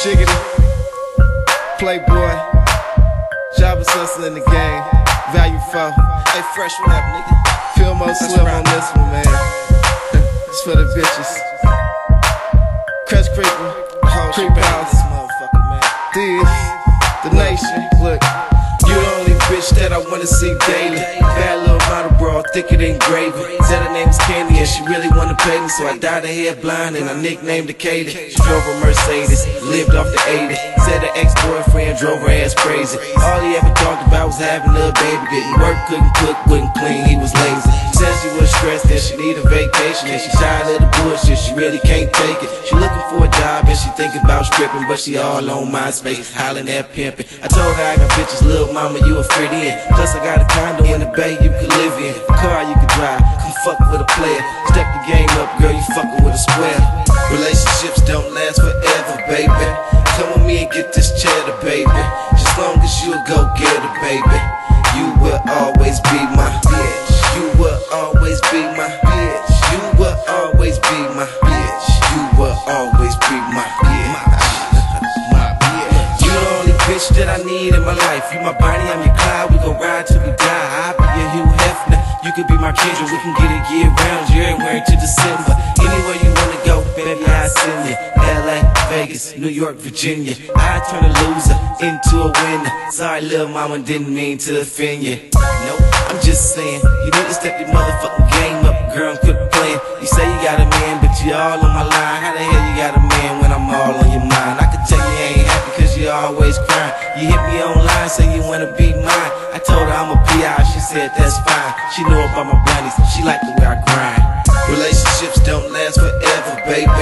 Shiggity, Playboy, Jabba Hustler in the game, Value 4. Hey, fresh, what up, nigga? Feel more slim on this one, man. It's for the bitches. Crest Creeper, Creep House, motherfucker, man. this, the nation. Look, you the only bitch that I wanna see daily. Bad little model bra, thicker than gravy. Said her name was Candy and she really wanna pay me, so I dyed her hair blind and I nicknamed her Katie. She drove a Mercedes, lived off the 80. Said her ex-boyfriend drove her ass crazy. All he ever talked about was having a baby. Didn't work, couldn't cook, wouldn't clean, he was lazy. She said she was stressed and she need a vacation, and she tired of the bullshit, she really can't take it. She looking for a job and she thinking about stripping, but she all on MySpace, hollering at pimping. I told her I got bitches, little mama, you a fit in. Plus I got a condo in the Bay you could live in, a car you could drive, come fuck with a player. Step the game up, girl, you fucking with a square. Relationships don't last forever, baby. Come with me and get this cheddar, baby. Just long as you go get it, baby. You will always be my bitch. You will always be my bitch. You will always be my bitch. You will always be my bitch. My bitch. You the only bitch that I need in my life. You my body, I'm your Clyde. We gon' ride till we die. I'll be your Hugh Hefner. You could be my Kendrick. We can get it year round, January to December. Anywhere you wanna go, baby, I'll send you. LA, Vegas, New York, Virginia. I turn a loser into a winner. Sorry, little mama, didn't mean to offend you. Nope, I'm just saying, you need to step your motherfucking game up, girl, and quit playing. You say you got a man, but you all on my line. How the hell you got a man when I'm all on your mind? I can tell you ain't happy cause you always crying. You hit me online, say you wanna be mine. I told her I'm a PI, she said that's fine. She know about my bunnies, she like the way I grind. Relationships don't last forever, baby.